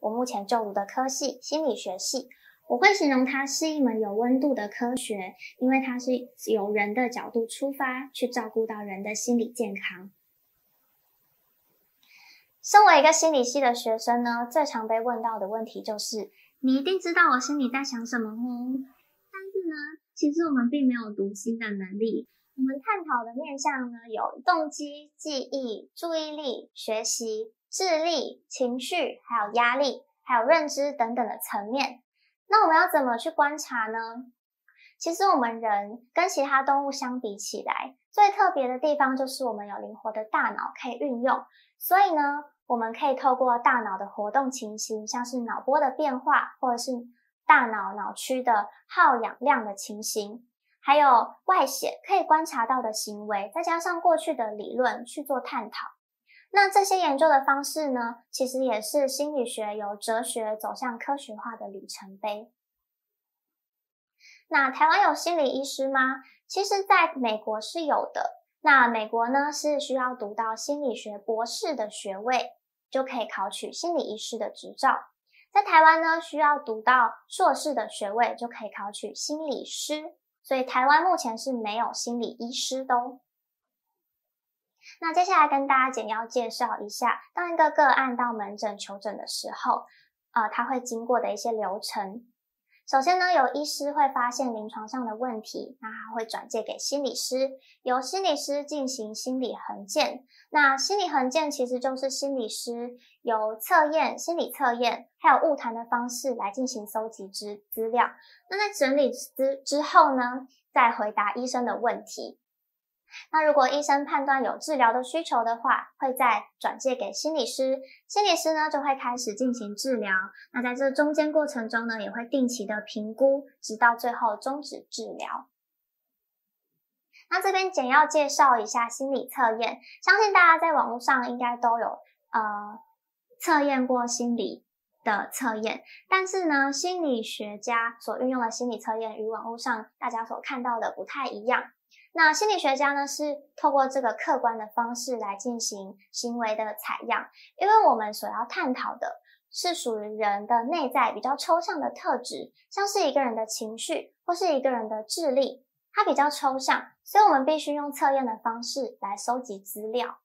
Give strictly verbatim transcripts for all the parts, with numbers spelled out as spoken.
我目前就读的科系心理学系。我会形容它是一门有温度的科学，因为它是由人的角度出发，去照顾到人的心理健康。身为一个心理系的学生呢，最常被问到的问题就是你一定知道我心里在想什么哦。但是呢，其实我们并没有读心的能力。我们探讨的面向呢，有动机、记忆、注意力、学习、智力、情绪，还有压力，还有认知等等的层面。那我们要怎么去观察呢？其实我们人跟其他动物相比起来，最特别的地方就是我们有灵活的大脑可以运用。所以呢，我们可以透过大脑的活动情形，像是脑波的变化，或者是大脑脑区的耗氧量的情形，还有外显可以观察到的行为，再加上过去的理论去做探讨。那这些研究的方式呢，其实也是心理学由哲学走向科学化的里程碑。那台湾有心理医师吗？其实在美国是有的。那美国呢，是需要读到心理学博士的学位，就可以考取心理医师的执照。在台湾呢，需要读到硕士的学位，就可以考取心理师。所以台湾目前是没有心理医师的哦。那接下来跟大家简要介绍一下，当一个个案到门诊求诊的时候，呃，他会经过的一些流程。首先呢，有医师会发现临床上的问题，那他会转介给心理师，由心理师进行心理衡鉴。那心理衡鉴其实就是心理师由测验、心理测验还有晤谈的方式来进行搜集资资料。那在整理之之后呢，再回答医生的问题。那如果医生判断有治疗的需求的话，会再转介给心理师，心理师呢就会开始进行治疗。那在这中间过程中呢，也会定期的评估，直到最后终止治疗。那这边简要介绍一下心理测验，相信大家在网络上应该都有呃测验过心理的测验，但是呢，心理学家所运用的心理测验与网络上大家所看到的不太一样。那心理学家呢，是透过这个客观的方式来进行行为的采样，因为我们所要探讨的是属于人的内在比较抽象的特质，像是一个人的情绪或是一个人的智力，它比较抽象，所以我们必须用测验的方式来收集资料。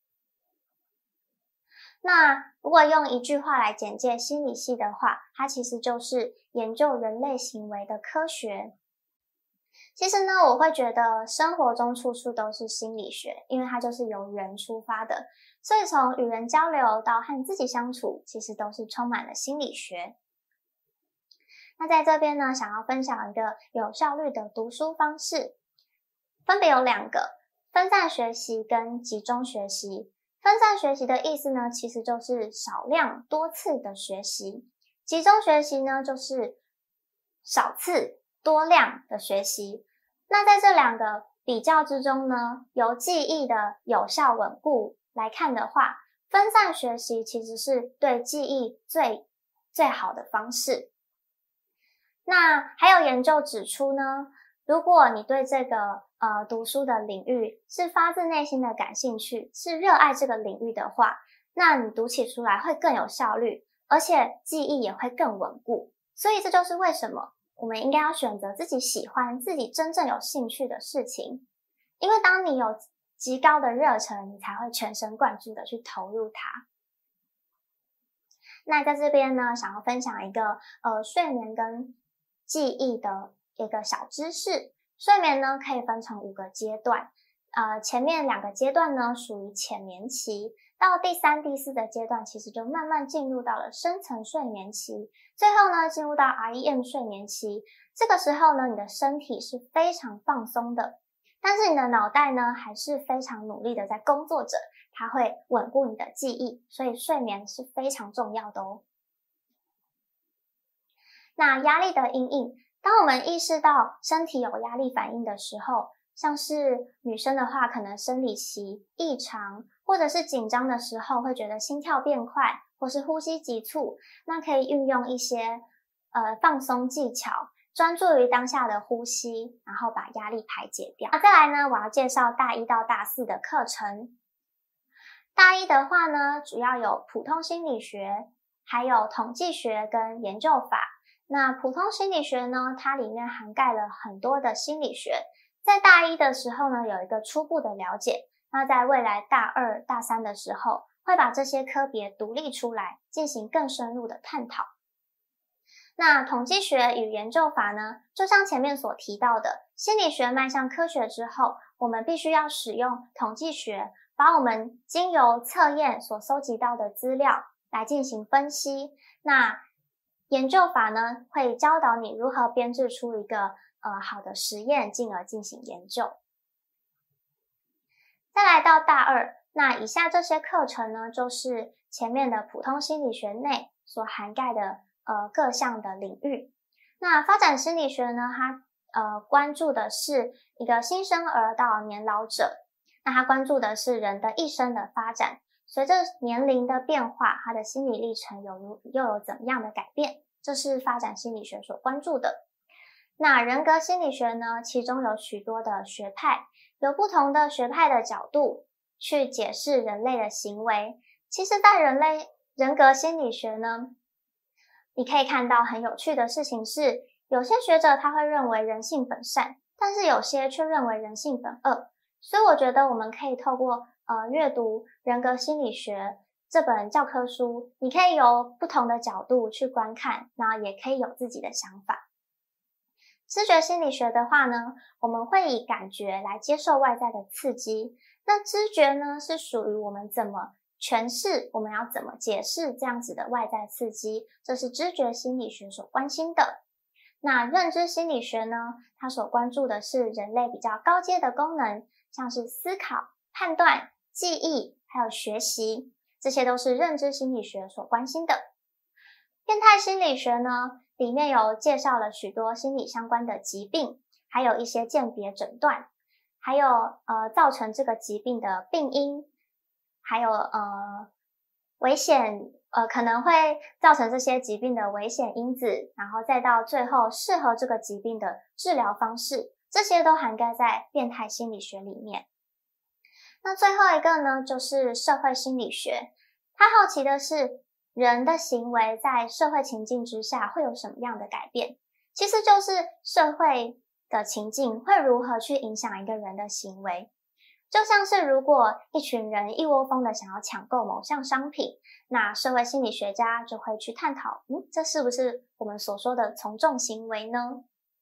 那如果用一句话来简介心理系的话，它其实就是研究人类行为的科学。其实呢，我会觉得生活中处处都是心理学，因为它就是由人出发的，所以从与人交流到和自己相处，其实都是充满了心理学。那在这边呢，想要分享一个有效率的读书方式，分别有两个：分散学习跟集中学习。分散学习的意思呢，其实就是少量多次的学习；集中学习呢，就是少次多量的学习。那在这两个比较之中呢，由记忆的有效稳固来看的话，分散学习其实是对记忆最最好的方式。那还有研究指出呢，如果你对这个呃读书的领域是发自内心的感兴趣，是热爱这个领域的话，那你读起书来会更有效率，而且记忆也会更稳固。所以这就是为什么我们应该要选择自己喜欢、自己真正有兴趣的事情，因为当你有极高的热忱，你才会全神贯注的去投入它。那在这边呢，想要分享一个呃睡眠跟记忆的一个小知识。睡眠呢可以分成五个阶段，呃，前面两个阶段呢属于浅眠期，到第三、第四的阶段，其实就慢慢进入到了深层睡眠期，最后呢进入到 R E M 睡眠期。这个时候呢，你的身体是非常放松的，但是你的脑袋呢还是非常努力的在工作着，它会稳固你的记忆，所以睡眠是非常重要的哦。那压力的因应，当我们意识到身体有压力反应的时候，像是女生的话，可能生理期异常，或者是紧张的时候会觉得心跳变快，或是呼吸急促，那可以运用一些呃放松技巧，专注于当下的呼吸，然后把压力排解掉。那再来呢，我要介绍大一到大四的课程。大一的话呢，主要有普通心理学、 还有统计学跟研究法。那普通心理学呢，它里面涵盖了很多的心理学，在大一的时候呢，有一个初步的了解，那在未来大二、大三的时候，会把这些科别独立出来，进行更深入的探讨。那统计学与研究法呢，就像前面所提到的，心理学迈向科学之后，我们必须要使用统计学，把我们经由测验所搜集到的资料来进行分析。那研究法呢，会教导你如何编制出一个呃好的实验，进而进行研究。再来到大二，那以下这些课程呢，就是前面的普通心理学内所涵盖的呃各项的领域。那发展心理学呢，它呃关注的是一个新生儿到年老者，那它关注的是人的一生的发展。随着年龄的变化，他的心理历程有又有怎么样的改变？这是发展心理学所关注的。那人格心理学呢，其中有许多的学派，有不同的学派的角度去解释人类的行为。其实在人类人格心理学呢，你可以看到很有趣的事情是，有些学者他会认为人性本善，但是有些却认为人性本恶。所以我觉得我们可以透过呃阅读人格心理学这本教科书，你可以由不同的角度去观看，那也可以有自己的想法。知觉心理学的话呢，我们会以感觉来接受外在的刺激。那知觉呢，是属于我们怎么诠释，我们要怎么解释这样子的外在刺激，这是知觉心理学所关心的。那认知心理学呢，它所关注的是人类比较高阶的功能，像是思考、判断、记忆，还有学习，这些都是认知心理学所关心的。变态心理学呢，里面有介绍了许多心理相关的疾病，还有一些鉴别诊断，还有呃造成这个疾病的病因，还有呃危险呃可能会造成这些疾病的危险因子，然后再到最后适合这个疾病的治疗方式，这些都涵盖在变态心理学里面。那最后一个呢，就是社会心理学。他好奇的是，人的行为在社会情境之下会有什么样的改变？其实就是社会的情境会如何去影响一个人的行为。就像是如果一群人一窝蜂的想要抢购某项商品，那社会心理学家就会去探讨，嗯，这是不是我们所说的从众行为呢？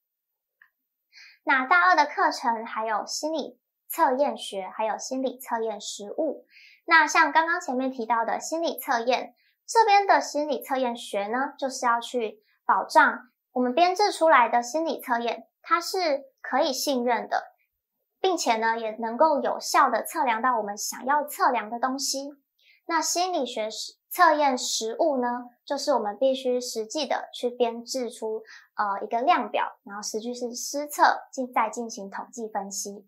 那大二的课程还有心理测验学，还有心理测验实务。那像刚刚前面提到的心理测验，这边的心理测验学呢，就是要去保障我们编制出来的心理测验，它是可以信任的，并且呢，也能够有效的测量到我们想要测量的东西。那心理学测验实务呢，就是我们必须实际的去编制出呃一个量表，然后实际是施测，再进行统计分析。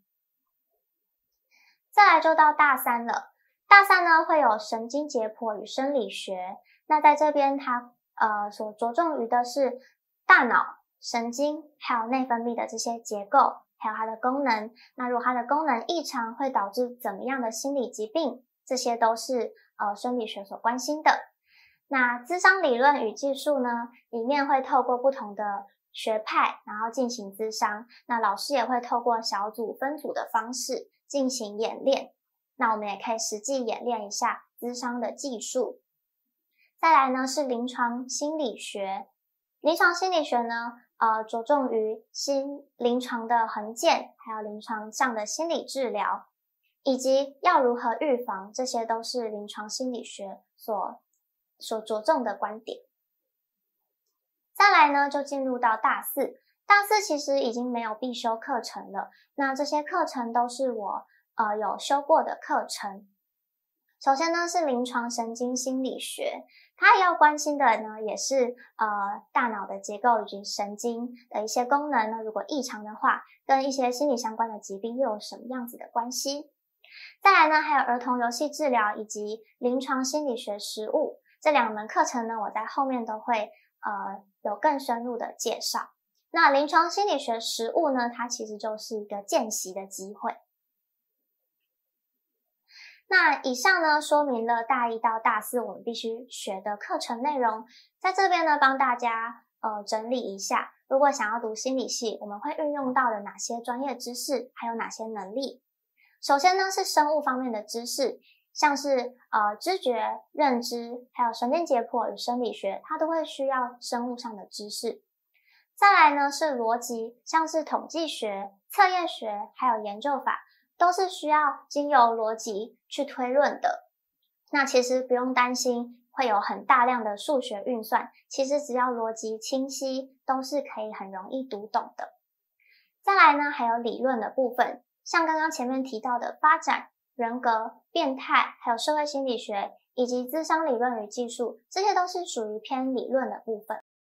再来就到大三了，大三呢会有神经解剖与生理学。那在这边它呃所着重于的是大脑、神经还有内分泌的这些结构，还有它的功能。那如果它的功能异常会导致怎么样的心理疾病，这些都是呃生理学所关心的。那諮商理论与技术呢，里面会透过不同的学派，然后进行諮商。那老师也会透过小组分组的方式进行演练。那我们也可以实际演练一下諮商的技术。再来呢是临床心理学。临床心理学呢，呃，着重于心临床的衡鉴，还有临床上的心理治疗，以及要如何预防，这些都是临床心理学所所着重的观点。再来呢，就进入到大四。大四其实已经没有必修课程了，那这些课程都是我呃有修过的课程。首先呢是临床神经心理学，它要关心的呢也是呃大脑的结构以及神经的一些功能呢，如果异常的话，跟一些心理相关的疾病又有什么样子的关系。再来呢还有儿童游戏治疗以及临床心理学实务，这两门课程呢我在后面都会呃有更深入的介绍。那临床心理学实务呢，它其实就是一个见习的机会。 那以上呢，说明了大一到大四我们必须学的课程内容。在这边呢，帮大家呃整理一下，如果想要读心理系，我们会运用到的哪些专业知识，还有哪些能力。首先呢，是生物方面的知识，像是呃知觉、认知，还有神经解剖与生理学，它都会需要生物上的知识。再来呢，是逻辑，像是统计学、测验学，还有研究法，都是需要经由逻辑去推论的。那其实不用担心会有很大量的数学运算，其实只要逻辑清晰，都是可以很容易读懂的。再来呢，还有理论的部分，像刚刚前面提到的发展、人格、变态，还有社会心理学，以及咨商理论与技术，这些都是属于偏理论的部分。